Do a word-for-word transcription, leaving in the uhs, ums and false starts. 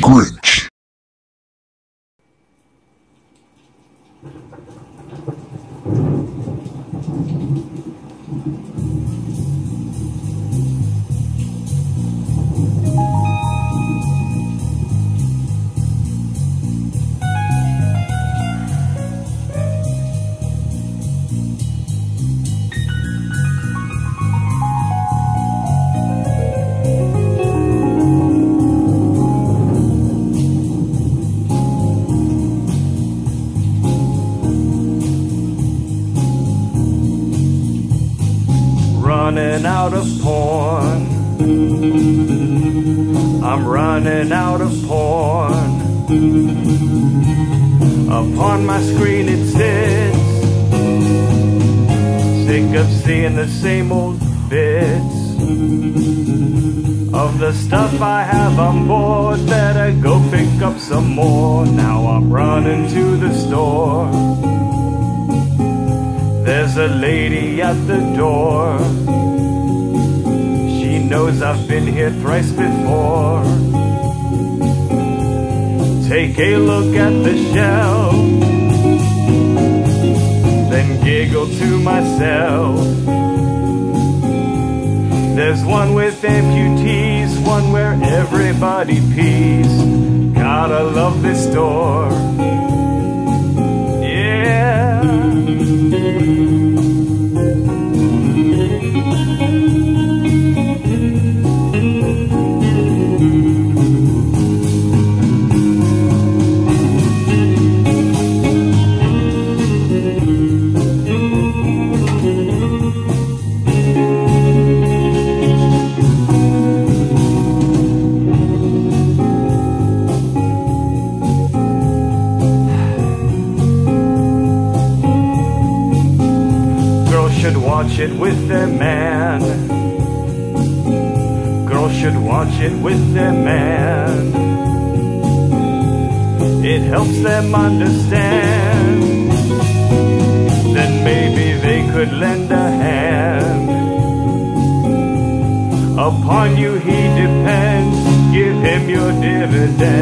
Grinch. Running out of porn. I'm running out of porn. Upon my screen it sits, sick of seeing the same old bits of the stuff I have on board. Better go pick up some more. Now I'm running to the store. There's a lady at the door. She knows I've been here thrice before. Take a look at the shelf, then giggle to myself. There's one with amputees, one where everybody pees. Gotta love this store. Yeah. Should watch it with their man. Girls should watch it with their man. It helps them understand. Then maybe they could lend a hand. Upon you he depends. Give him your dividend.